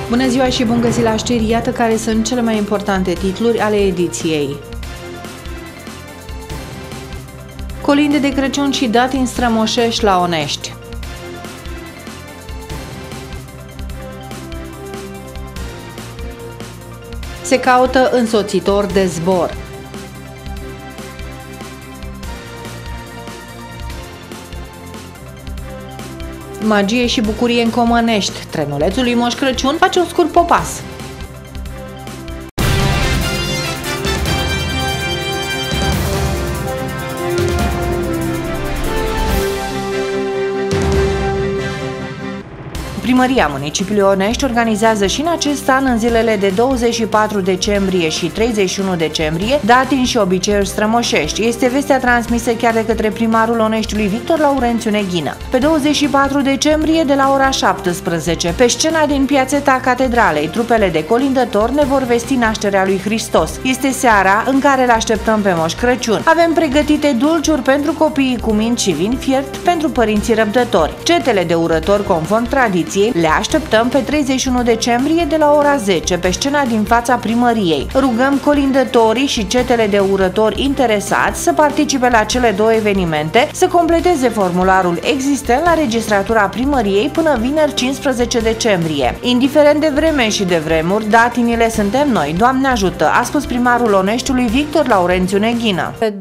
Bună ziua și bun găsit la știri, iată care sunt cele mai importante titluri ale ediției. Colinde de Crăciun și date în Strămoșești la Onești. Se caută însoțitor de zbor. Magie și bucurie în Comănești. Trenulețul lui Moș Crăciun face un scurt popas. Primăria Municipiului Onești organizează și în acest an, în zilele de 24 decembrie și 31 decembrie, datini și obiceiuri strămoșești. Este vestea transmisă chiar de către primarul Oneștiului Victor Laurențiu Neghină. Pe 24 decembrie, de la ora 17, pe scena din Piațeta Catedralei, trupele de colindători ne vor vesti nașterea lui Hristos. Este seara în care îl așteptăm pe Moș Crăciun. Avem pregătite dulciuri pentru copiii cu minți și vin fiert pentru părinții răbdători. Cetele de urători, conform tradiției, le așteptăm pe 31 decembrie de la ora 10 pe scena din fața primăriei. Rugăm colindătorii și cetele de urători interesați să participe la cele două evenimente, să completeze formularul existent la registratura primăriei până vineri 15 decembrie. Indiferent de vreme și de vremuri, datinile suntem noi, Doamne ajută, a spus primarul Oneștiului Victor Laurențiu Neghină. Pe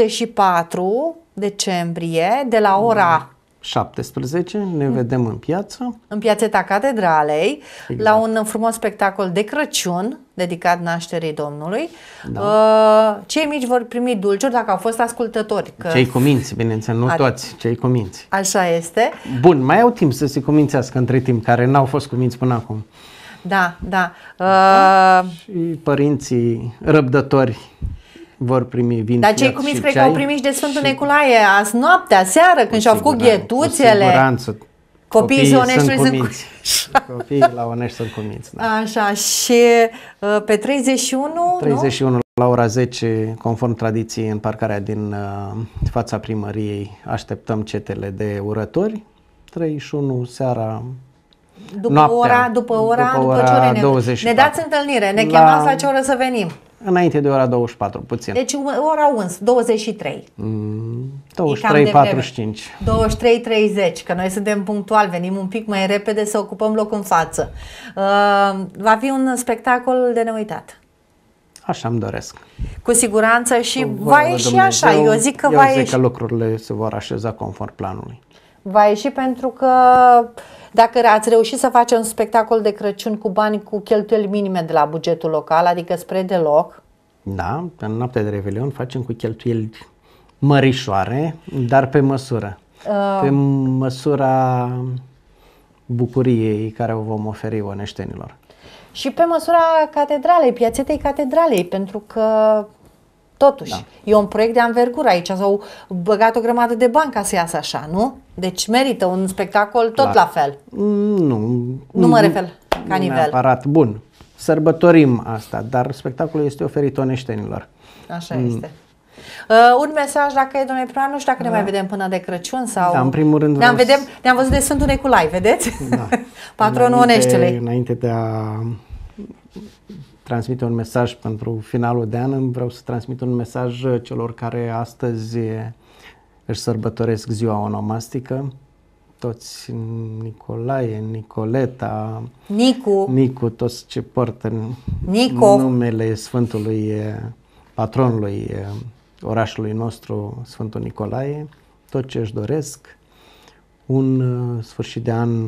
24 decembrie de la ora 17 ne vedem în piață. În Piațeta Catedralei, exact, la un frumos spectacol de Crăciun dedicat nașterii Domnului. Da. Cei mici vor primi dulciuri dacă au fost ascultători. Cei cu minți, bineînțeles, nu toți, cei cu minți. Așa este. Bun, mai au timp să se cumințească între timp, care n-au fost cuminți până acum. Da, da. Și părinții răbdători vor primi vin. Dar cei cuminți cred că au primit de Sfântul Nicolae azi noaptea, seară, când și-au făcut ghetuțele. Cu siguranță. Copiii sunt cuminți. Copiii la Onești sunt cuminți. Da. Așa, și pe 31, 31 nu? La ora 10, conform tradiției, în parcarea din fața primăriei, așteptăm cetele de urători. 31 seara, după ora ce 24. Ne dați întâlnire, ne chemați la ce oră să venim. Înainte de ora 24, puțin. Deci ora 11, 23. 23:45. 23:30, că noi suntem punctuali, venim un pic mai repede să ocupăm loc în față. Va fi un spectacol de neuitat. Așa îmi doresc. Cu siguranță și va ieși așa. Eu zic că lucrurile se vor așeza conform planului. Va ieși pentru că dacă ați reușit să faceți un spectacol de Crăciun cu bani, cu cheltuieli minime de la bugetul local, adică spre deloc. Da, în noaptea de Revelion facem cu cheltuieli mărișoare, dar pe măsură. Pe măsura bucuriei care o vom oferi oneștenilor. Și pe măsura catedralei, Piațetei Catedralei, pentru că totuși, da, e un proiect de anvergură. Aici s-au băgat o grămadă de bani ca să iasă așa, nu? Deci merită un spectacol tot la fel. Nu mă refer ca nivel. Neapărat. Bun, sărbătorim asta, dar spectacolul este oferit oneștenilor. Așa este. Un mesaj, dacă e, domnule primar, nu știu dacă ne mai vedem până de Crăciun sau... Da, în primul rând ne-am văzut de Sfântul Nicolae, vedeți? Da. Patronul Oneștiului. Înainte de a transmite un mesaj pentru finalul de an, vreau să transmit un mesaj celor care astăzi își sărbătoresc ziua onomastică. Toți Nicolae, Nicoleta, Nicu, toți ce poartă numele Sfântului patronului orașului nostru, Sfântul Nicolae, tot ce își doresc, un sfârșit de an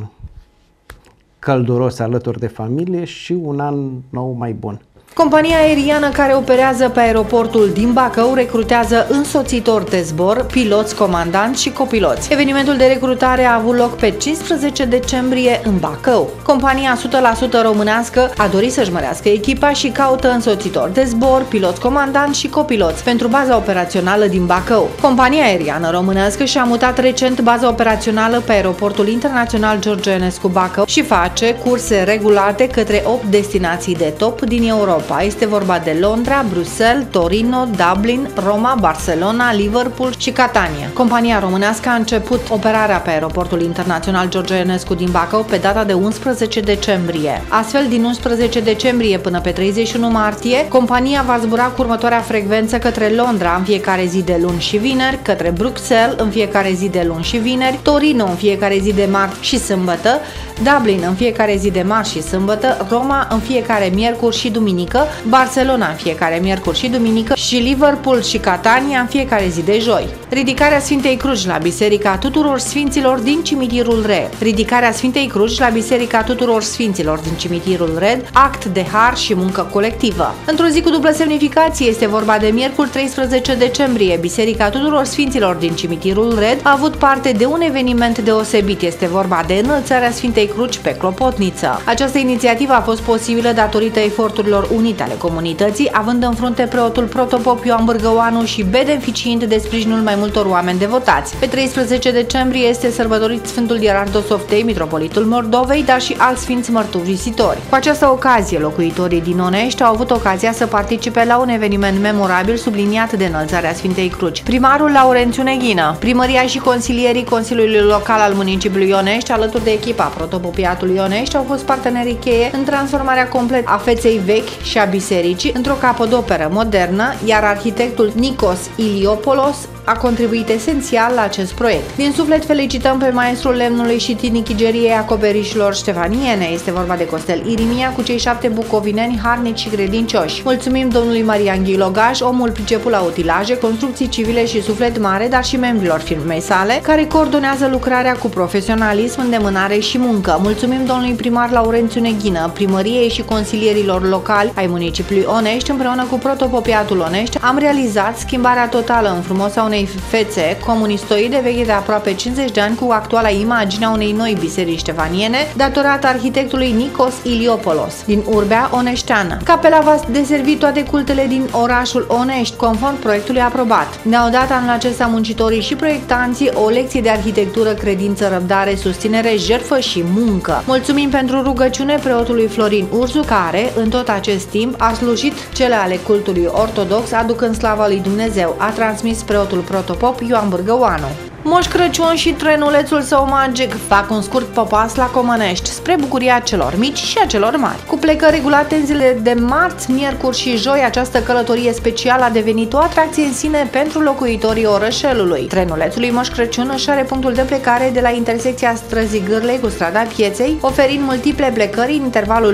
călduros alături de familie și un an nou mai bun. Compania aeriană care operează pe aeroportul din Bacău recrutează însoțitori de zbor, piloți, comandanți și copiloți. Evenimentul de recrutare a avut loc pe 15 decembrie în Bacău. Compania 100% românească a dorit să-și mărească echipa și caută însoțitori de zbor, piloți, comandanți și copiloți pentru baza operațională din Bacău. Compania aeriană românească și-a mutat recent baza operațională pe aeroportul internațional George Enescu Bacău și face curse regulate către 8 destinații de top din Europa. Europa. Este vorba de Londra, Bruxelles, Torino, Dublin, Roma, Barcelona, Liverpool și Catania. Compania românească a început operarea pe aeroportul internațional George Enescu din Bacău pe data de 11 decembrie. Astfel, din 11 decembrie până pe 31 martie, compania va zbura cu următoarea frecvență către Londra în fiecare zi de luni și vineri, către Bruxelles în fiecare zi de luni și vineri, Torino în fiecare zi de marți și sâmbătă, Dublin în fiecare zi de marți și sâmbătă, Roma în fiecare miercuri și duminică, Barcelona în fiecare miercuri și duminică și Liverpool și Catania în fiecare zi de joi. Ridicarea Sfintei Cruci la Biserica Tuturor Sfinților din Cimitirul Red. Ridicarea Sfintei Cruci la Biserica Tuturor Sfinților din Cimitirul Red, act de har și muncă colectivă. Într-o zi cu dublă semnificație, este vorba de miercuri 13 decembrie. Biserica Tuturor Sfinților din Cimitirul Red a avut parte de un eveniment deosebit. Este vorba de înălțarea Sfintei Cruci pe clopotniță. Această inițiativă a fost posibilă datorită eforturilor unite ale comunității, având în frunte preotul protopop Ioan Bârgăoanu și beneficiind de sprijinul mai multor oameni devotați. Pe 13 decembrie este sărbătorit Sfântul Ierarh Dosoftei, mitropolitul Mordovei, dar și alți sfinți mărturisitori. Cu această ocazie, locuitorii din Onești au avut ocazia să participe la un eveniment memorabil subliniat de înălțarea Sfintei Cruci. Primarul Laurențiu Neghină, primăria și consilierii Consiliului Local al municipiului Onești, alături de echipa protopopiatului Onești, au fost partenerii cheie în transformarea completă a feței vechi și a bisericii într-o capodoperă modernă, iar arhitectul Nikos Iliopolos a contribuit esențial la acest proiect. Din suflet felicităm pe maestrul lemnului și tinichigeriei acoperișilor ștefaniene. Este vorba de Costel Irimia cu cei 7 bucovineni harnici și credincioși. Mulțumim domnului Marian Ghilogaș, omul priceput la utilaje, construcții civile și suflet mare, dar și membrilor firmei sale, care coordonează lucrarea cu profesionalism, îndemânare și muncă. Mulțumim domnului primar Laurențiu Neghină, primăriei și consilierilor locali ai municipiului Onești, împreună cu protopopiatul Onești, am realizat schimbarea totală în frumoasa unei fețe comunistoide veche de aproape 50 de ani cu actuala imagine a unei noi biserici ștefaniene, datorată arhitectului Nikos Iliopolos din urbea oneșteană. Capela va deservi toate cultele din orașul Onești, conform proiectului aprobat. Ne-au dat anul acesta muncitorii și proiectanții o lecție de arhitectură, credință, răbdare, susținere, jertfă și muncă. Mulțumim pentru rugăciune preotului Florin Urzu, care, în tot acest timp, a slujit cele ale cultului ortodox, aducând slava lui Dumnezeu, a transmis preotul protopop Ioan Bârgăoanu. Moș Crăciun și trenulețul său magic fac un scurt popas la Comănești, spre bucuria celor mici și a celor mari. Cu plecări regulate în zilele de marți, miercuri și joi, această călătorie specială a devenit o atracție în sine pentru locuitorii orășelului. Trenulețul lui Moș Crăciun își are punctul de plecare de la intersecția străzii Gârlei cu strada Pieței, oferind multiple plecări în intervalul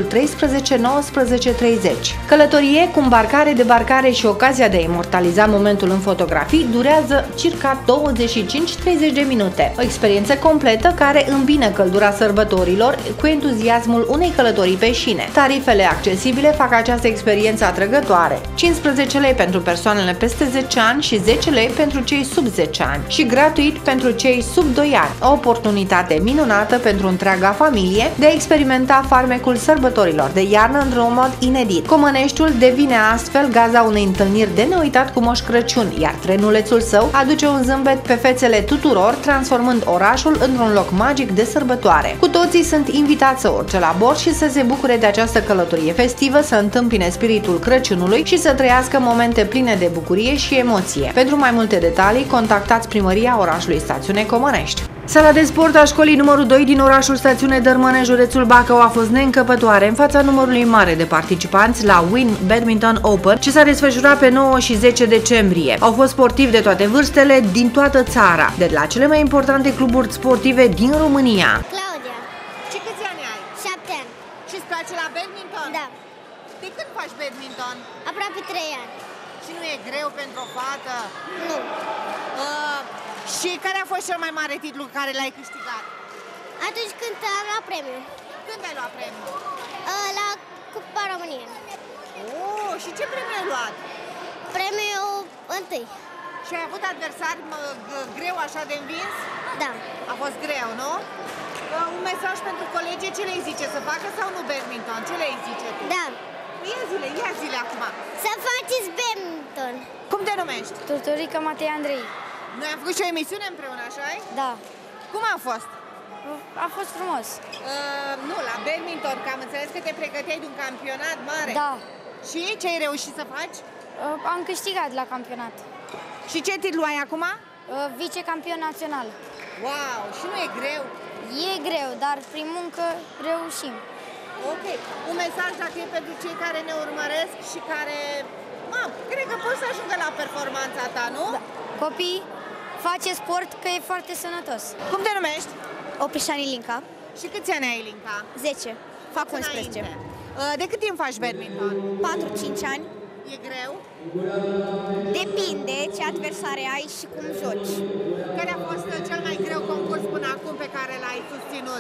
13-19-30. Călătorie cu îmbarcare, debarcare și ocazia de a imortaliza momentul în fotografii durează circa 25-30 de minute. O experiență completă care îmbină căldura sărbătorilor cu entuziasmul unei călătorii pe șine. Tarifele accesibile fac această experiență atrăgătoare. 15 lei pentru persoanele peste 10 ani și 10 lei pentru cei sub 10 ani și gratuit pentru cei sub 2 ani. O oportunitate minunată pentru întreaga familie de a experimenta farmecul sărbătorilor de iarnă într-un mod inedit. Comăneștiul devine astfel gaza unei întâlniri de neuitat cu Moș Crăciun, iar trenulețul său aduce un zâmbet pe fețele tuturor, transformând orașul într-un loc magic de sărbătoare. Cu toții sunt invitați să urce la bord și să se bucure de această călătorie festivă, să întâmpine spiritul Crăciunului și să trăiască momente pline de bucurie și emoție. Pentru mai multe detalii, contactați primăria orașului Stațiune Comănești. Sala de sport a școlii numărul 2 din orașul Stațiune Dărmăne, județul Bacău, a fost neîncăpătoare în fața numărului mare de participanți la Win Badminton Open, ce s-a desfășurat pe 9 și 10 decembrie. Au fost sportivi de toate vârstele din toată țara, de la cele mai importante cluburi sportive din România. Claudia. Și câți ani ai? 7 ani. Și îți place la badminton? Da. De când faci badminton? Aproape 3 ani. Și nu e greu pentru o fată? Nu. Și care a fost cel mai mare titlu care l-ai câștigat? Atunci când am luat premiu. Când ai luat premiul? La Cupa României. Oh, și ce premiu ai luat? Premiul întâi. Și ai avut adversari greu așa de învins? Da. A fost greu, nu? Un mesaj pentru colegi, ce le zice, să facă sau nu badminton? Ce le zice tu? Da. Ia zile acum. Să faceți badminton. Cum te numești? Turturica Matei Andrei. Noi am făcut și o emisiune împreună, așa-i? Da. Cum a fost? A fost frumos. Nu, la badminton, că am înțeles că te pregăteai de un campionat mare. Da. Și ce ai reușit să faci? Am câștigat la campionat. Și ce titlu ai acum? Vicecampion național. Wow, și nu e greu? E greu, dar prin muncă reușim. Ok. Un mesaj dacă e pentru cei care ne urmăresc și care, cred că poți să ajungă la performanța ta, nu? Da. Copii, face sport că e foarte sănătos. Cum te numești? Oprișani Linca, Și câți ani ai, Linca? 10, fac 11. Înainte. De cât timp faci badminton? 4-5 ani. E greu? Depinde ce adversare ai și cum joci. Care a fost cel mai greu concurs până acum pe care l-ai susținut?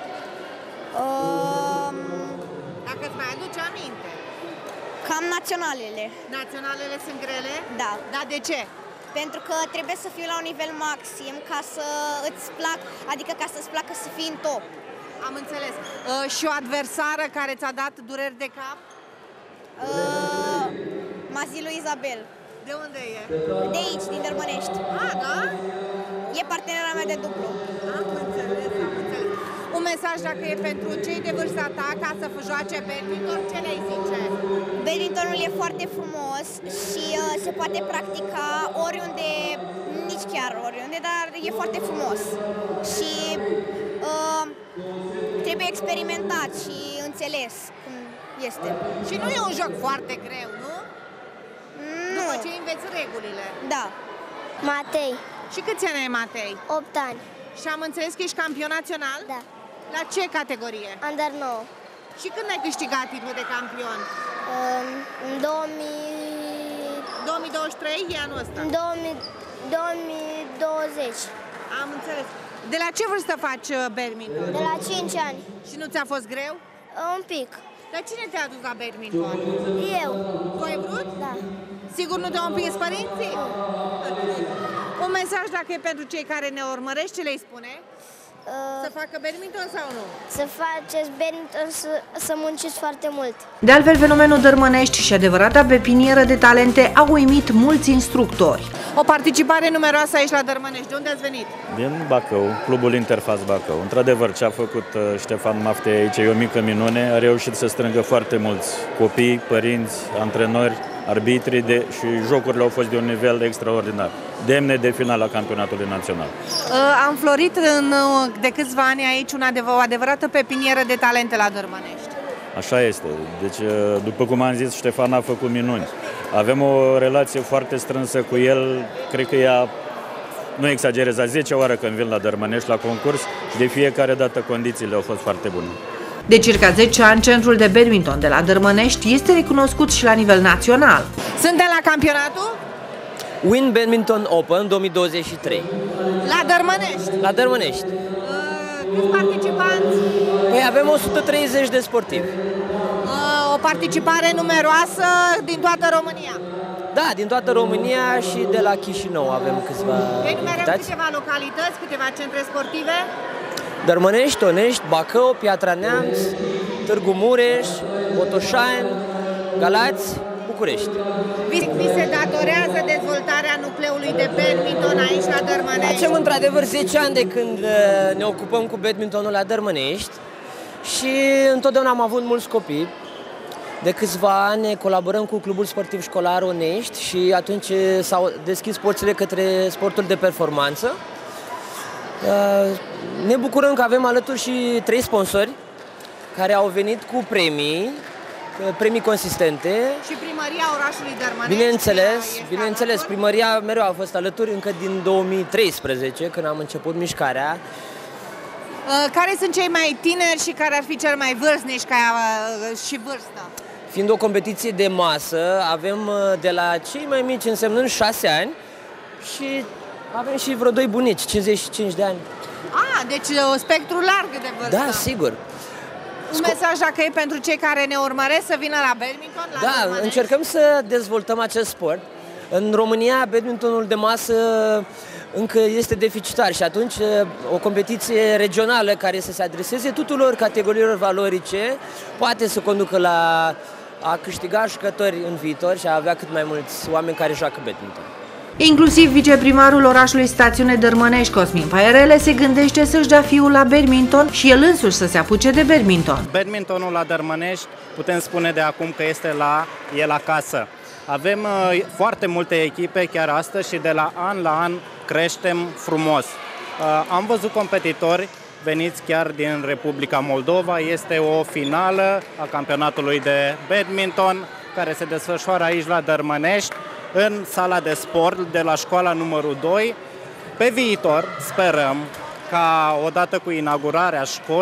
Dacă îți mai aduce aminte. Cam naționalele. Naționalele sunt grele? Da. Dar de ce? Pentru că trebuie să fii la un nivel maxim ca să îți plac, adică ca să-ți placă să fii în top. Am înțeles. Și o adversară care ți-a dat dureri de cap? Mazilu Izabel. De unde e? De aici, din Dărmănești. Da? E partenera mea de dublu. Am înțeles, am înțeles. Un mesaj dacă e pentru cei de vârsta ta ca să joace badminton, ce le-ai zice? Badmintonul e foarte frumos și se poate practica oriunde, nici chiar oriunde, dar e foarte frumos. Și trebuie experimentat și înțeles cum este. Și nu e un joc foarte greu, nu? Nu. După ce înveți regulile. Da. Matei, Și câți ani ai, Matei? 8 ani. Și am înțeles că ești campion național? Da. La ce categorie? Under 9. Și când ai câștigat titlul de campion? În 2023, e anul ăsta. 2020. Am înțeles. De la ce vârstă faci badminton? De la 5 ani. Și nu ți-a fost greu? Un pic. Dar cine te-a adus la badminton? Eu. Tu ai vrut? Da. Sigur nu te-au împins părinții? Un mesaj dacă e pentru cei care ne urmăresc, ce le-i spune? Să facă badminton sau nu? Să faceți badminton, să munciți foarte mult. De altfel, fenomenul Dărmănești și adevărata pepinieră de talente a uimit mulți instructori. O participare numeroasă aici la Dărmănești. De unde ați venit? Din Bacău, clubul Interfaz Bacău. Într-adevăr, ce a făcut Ștefan Mafte aici e o mică minune. A reușit să strângă foarte mulți copii, părinți, antrenori, arbitri și jocurile au fost de un nivel extraordinar, demne de final la campionatului național. Am florit de câțiva ani aici o adevărată pepinieră de talente la Dărmănești. Așa este. Deci, după cum am zis, Ștefan a făcut minuni. Avem o relație foarte strânsă cu el, cred că ea, nu exagerez, a 10-a oară când vin la Dărmănești la concurs și de fiecare dată condițiile au fost foarte bune. De circa 10 ani, centrul de badminton de la Dărmănești este recunoscut și la nivel național. Suntem la campionatul? Win Badminton Open 2023. La Dărmănești. La Dărmănești. Câți participanți? Păi avem 130 de sportivi. O participare numeroasă din toată România. Da, din toată România și de la Chișinău avem câțiva Enumerăm invitați. câteva localități, câteva centre sportive. Dărmănești, Onești, Bacău, Piatra Neamț, Târgu Mureș, Botoșani, Galați, București. Vi se datorează dezvoltarea nucleului de badminton aici la Dărmănești? Facem într-adevăr 10 ani de când ne ocupăm cu badmintonul la Dărmănești și întotdeauna am avut mulți copii. De câțiva ani colaborăm cu Clubul Sportiv Școlar Onești și atunci s-au deschis porțile către sportul de performanță. Ne bucurăm că avem alături și 3 sponsori care au venit cu premii consistente. Și primăria orașului Dărmănești. Bineînțeles, primăria mereu a fost alături încă din 2013, când am început mișcarea. Care sunt cei mai tineri și care ar fi cel mai vârstnici și vârstă? Fiind o competiție de masă, avem de la cei mai mici însemnând 6 ani și avem și vreo 2 bunici, 55 de ani. Deci o spectru larg de vârstă. Da, sigur. Un mesaj dacă e pentru cei care ne urmăresc să vină la badminton? La Dărmănești? Încercăm să dezvoltăm acest sport. În România, badmintonul de masă încă este deficitar și atunci o competiție regională care să se adreseze tuturor categoriilor valorice poate să conducă la a câștiga jucători în viitor și a avea cât mai mulți oameni care joacă badminton. Inclusiv viceprimarul orașului Stațiune Dărmănești, Cosmin Paierele, se gândește să-și dea fiul la badminton și el însuși să se apuce de badminton. Badmintonul la Dărmănești putem spune de acum că este la el acasă. Avem foarte multe echipe chiar astăzi și de la an creștem frumos. Am văzut competitori veniți chiar din Republica Moldova. Este o finală a campionatului de badminton care se desfășoară aici la Dărmănești, în sala de sport de la școala numărul 2. Pe viitor sperăm ca odată cu inaugurarea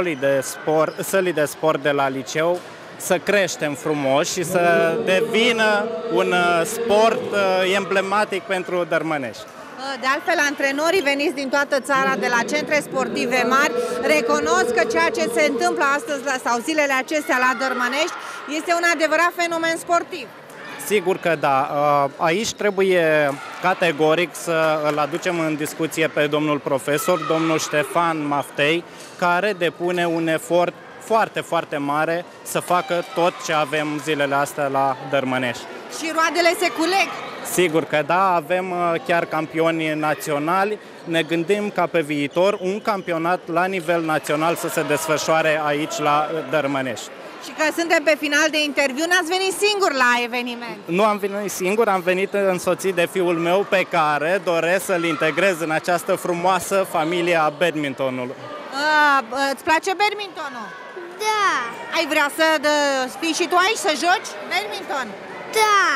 sălii de sport de la liceu să creștem frumos și să devină un sport emblematic pentru Dărmănești. De altfel, antrenorii veniți din toată țara, de la centre sportive mari, recunosc că ceea ce se întâmplă astăzi sau zilele acestea la Dărmănești este un adevărat fenomen sportiv. Sigur că da. Aici trebuie categoric să îl aducem în discuție pe domnul profesor, domnul Ștefan Maftei, care depune un efort foarte, foarte mare să facă tot ce avem zilele astea la Dărmănești. Și roadele se culeg. Sigur că da, avem chiar campioni naționali. Ne gândim ca pe viitor un campionat la nivel național să se desfășoare aici la Dărmănești. Și că suntem pe final de interviu, n-ați venit singur la eveniment? Nu am venit singur, am venit însoțit de fiul meu pe care doresc să-l integrez în această frumoasă familie a badmintonului. Îți place badmintonul? Da. Ai vrea să fii și tu aici să joci badminton? Da.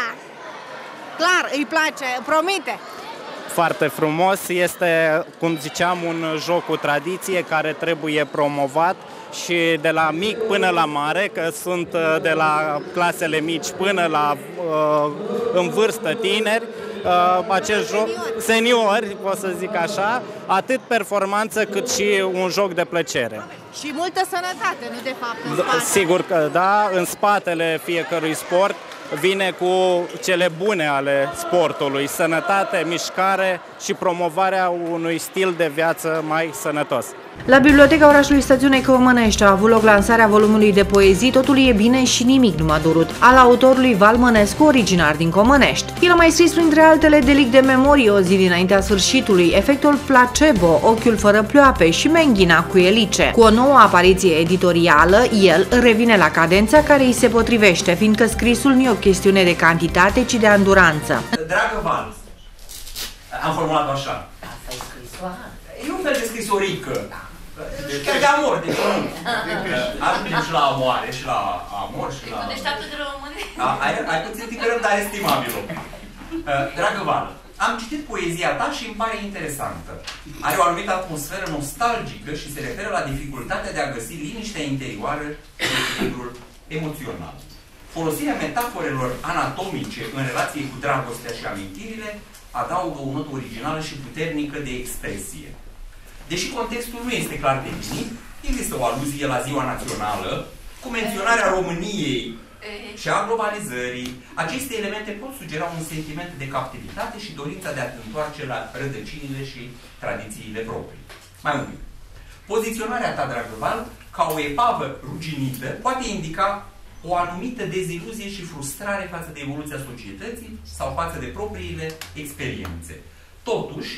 Clar, îi place, promite. Foarte frumos, este, cum ziceam, un joc cu tradiție care trebuie promovat și de la mic până la mare, că sunt de la clasele mici până la în vârstă tineri, acest joc, seniori, pot să zic așa, atât performanță cât și un joc de plăcere. Și multă sănătate, nu de fapt, în spate. Sigur că da, în spatele fiecărui sport vine cu cele bune ale sportului, sănătate, mișcare și promovarea unui stil de viață mai sănătos. La Biblioteca orașului Stațiune Comănești a avut loc lansarea volumului de poezii Totul e bine și nimic nu m-a durut, al autorului Val Mănescu, originar din Comănești. El a mai scris printre altele Delict de memorie, O zi dinaintea sfârșitului, Efectul placebo, Ochiul fără ploape și Menghina cu elice. Cu o nouă apariție editorială, el revine la cadența care îi se potrivește, fiindcă scrisul nu e o chestiune de cantitate, ci de anduranță. Dragă Val, am formulat-o așa. Asta e scrisoare. E un fel de scrisorică. Chiar de amor, de comun. Ajungem și la amoare, și la amor, și la... Deșteaptă de române. Ai puțin timp răbdare, estimabilă. Dragă Val, am citit poezia ta și îmi pare interesantă. Are o anumită atmosferă nostalgică și se referă la dificultatea de a găsi liniștea interioară și echilibrul emoțional. Folosirea metaforelor anatomice în relație cu dragostea și amintirile adaugă o notă originală și puternică de expresie. Deși contextul nu este clar definit, există o aluzie la Ziua Națională, cu menționarea României și a globalizării. Aceste elemente pot sugera un sentiment de captivitate și dorința de a te întoarce la rădăcinile și tradițiile proprii. Mai mult, poziționarea ta, dragă Val, ca o epavă ruginită, poate indica o anumită deziluzie și frustrare față de evoluția societății sau față de propriile experiențe. Totuși,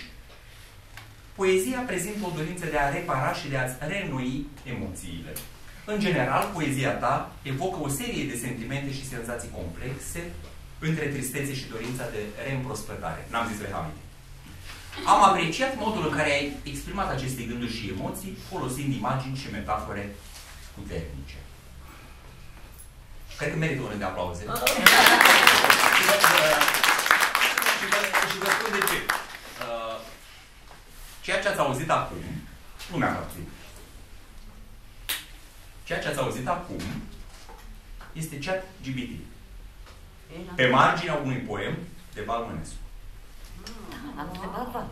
poezia prezintă o dorință de a repara și de a-ți reînnoi emoțiile. În general, poezia ta evocă o serie de sentimente și senzații complexe între tristețe și dorința de reîmprospătare. N-am zis rehamite. Am apreciat modul în care ai exprimat aceste gânduri și emoții folosind imagini și metafore puternice. Cred că merită un rând de aplauze. Și vă spun de ce. Ceea ce ați auzit acum, nu mi-am hărțuit. Ceea ce ați auzit acum este ChatGPT. Pe marginea unui poem de Val Mănescu. Am întrebat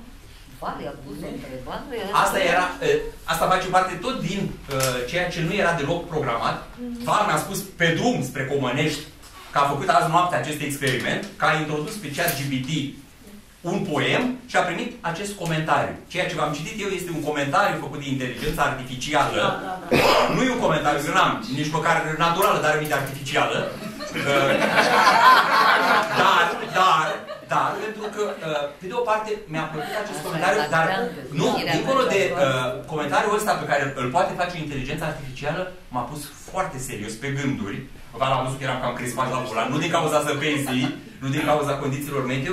Asta face parte tot din ceea ce nu era deloc programat. Val mi-a spus pe drum spre Comănești că a făcut azi noapte acest experiment, că a introdus pe ChatGPT un poem și a primit acest comentariu. Ceea ce v-am citit eu este un comentariu făcut de inteligență artificială. Nu e un comentariu, eu n-am, nici măcar naturală, dar artificială. Dar, pentru că, pe de o parte, mi-a plăcut acest comentariu, dar nu, dincolo de comentariul ăsta pe care îl poate face inteligența artificială, m-a pus foarte serios pe gânduri. Am văzut că eram cam crispat la volan, nu din cauza săpenzii, nu din cauza condițiilor meteo.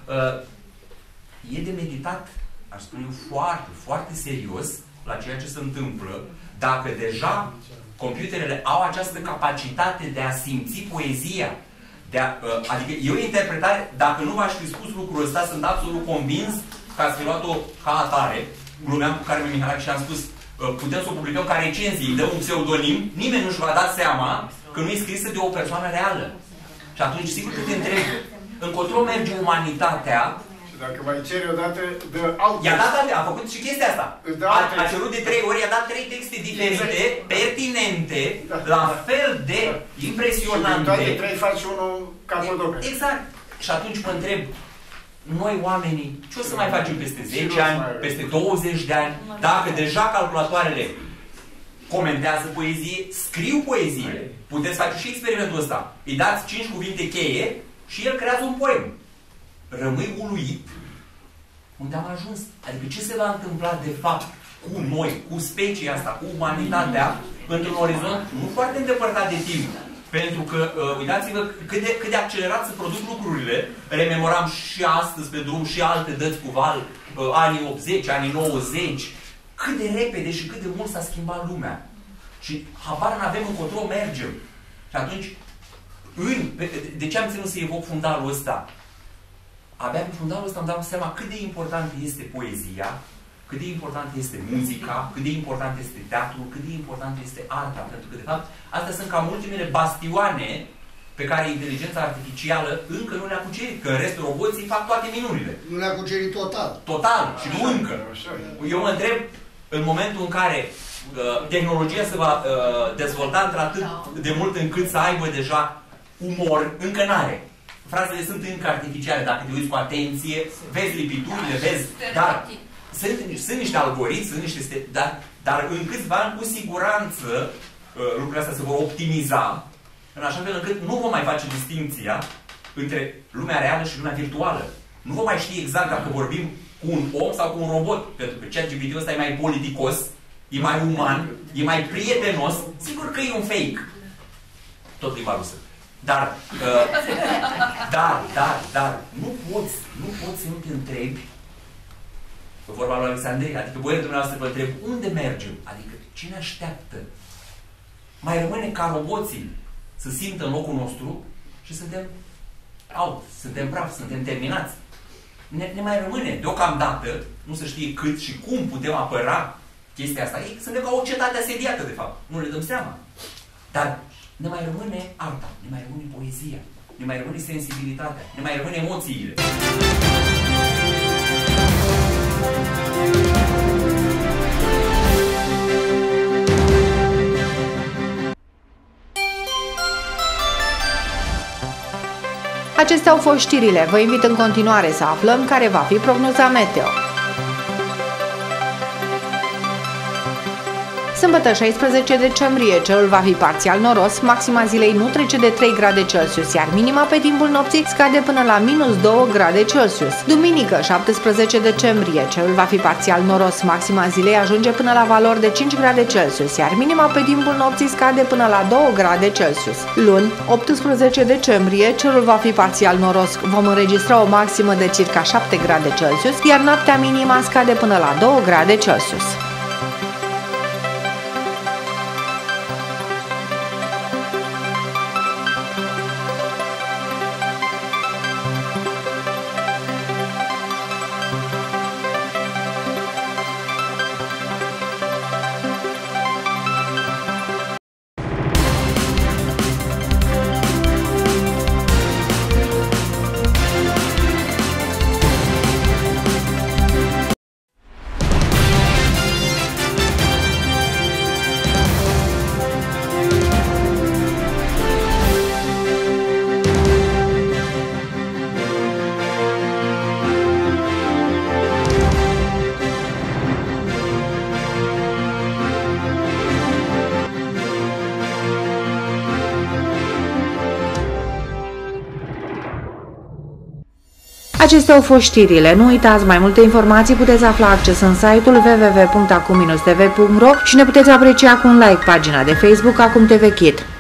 E de meditat, aș spune eu, foarte, foarte serios la ceea ce se întâmplă, dacă deja computerele au această capacitate de a simți poezia. Adică e o interpretare, dacă nu v-aș fi spus lucrul ăsta, sunt absolut convins că ați fi luat-o ca atare. Glumeam cu Carmen Mihalac și am spus, putem să o publicăm ca recenzie, îi dăm un pseudonim, nimeni nu-și va da seama că nu e scrisă de o persoană reală. Și atunci, sigur că te întrebi, încotro merge umanitatea. Și dacă mai ceri odată, dă alt. I-a dat, a făcut și chestia asta. A cerut de 3 ori, i-a dat 3 texte diferite, pertinente, la fel de impresionante. Și toate 3 faci unul capodoper. Exact. Și atunci mă întreb, noi oamenii, ce o să mai facem peste 10 ani, peste 20 de ani, dacă deja calculatoarele comentează poezie, scriu poezie. Puteți face și experimentul ăsta. Îi dați 5 cuvinte cheie și el creează un poem. Rămâi uluit unde am ajuns. Adică ce se va întâmpla de fapt cu noi, cu specia asta, cu umanitatea, într-un orizont nu foarte îndepărtat de timp. Pentru că, uitați-vă cât de accelerat se produc lucrurile. Rememoram și astăzi pe drum și alte dăți cu val, anii 80, anii 90. Cât de repede și cât de mult s-a schimbat lumea. Și habar n-avem încotro mergem. Și atunci, de ce am ținut să evoc fundalul ăsta? Abia pe fundalul ăsta îmi dau seama cât de important este poezia, cât de important este muzica, cât de important este teatru, cât de important este arta. Pentru că, de fapt, astea sunt cam ultimele bastioane pe care inteligența artificială încă nu le-a cucerit. Că în rest, roboții fac toate minunile. Nu le-a cucerit total. Total. Și nu încă. Eu mă întreb, în momentul în care tehnologia se va dezvolta într-atât de mult încât să aibă deja umor, încă n-are. Frazele sunt încă artificiale, dacă te uiți cu atenție, vezi lipiturile, vezi, dar sunt niște algoritmi, sunt niște, dar în câțiva ani, cu siguranță, lucrurile astea se vor optimiza, în așa fel încât nu vom mai face distinția între lumea reală și lumea virtuală. Nu vom mai ști exact dacă vorbim cu un om sau cu un robot, pentru că ChatGPT-ul ăsta e mai politicos, e mai uman, e mai prietenos, sigur că e un fake. Tot limba rusă. Dar, nu poți să nu te întrebi, pe vorba lui Alexandrie, adică voi dumneavoastră vă întreb, unde mergem? Adică, ce ne așteaptă? Mai rămâne ca roboții să simtă în locul nostru și suntem out, suntem praf, suntem terminați. Ne mai rămâne, deocamdată, nu se știe cât și cum putem apăra chestia asta. Suntem ca o cetate asediată, de fapt. Nu le dăm seama. Dar ne mai rămâne arta, ne mai rămâne poezia, ne mai rămâne sensibilitatea, ne mai rămâne emoțiile. Acestea au fost știrile. Vă invit în continuare să aflăm care va fi prognoza meteo. Sâmbătă 16 decembrie, cerul va fi parțial noros, maxima zilei nu trece de 3 grade Celsius, iar minima pe timpul nopții scade până la -2 grade Celsius. Duminică 17 decembrie, cerul va fi parțial noros, maxima zilei ajunge până la valori de 5 grade Celsius, iar minima pe timpul nopții scade până la 2 grade Celsius. Luni, 18 decembrie, cerul va fi parțial noros, vom înregistra o maximă de circa 7 grade Celsius, iar noaptea minima scade până la 2 grade Celsius. Acestea au fost știrile. Nu uitați, mai multe informații puteți afla accesând site-ul www.acum-tv.ro și ne puteți aprecia cu un like pagina de Facebook Acum TV Kid.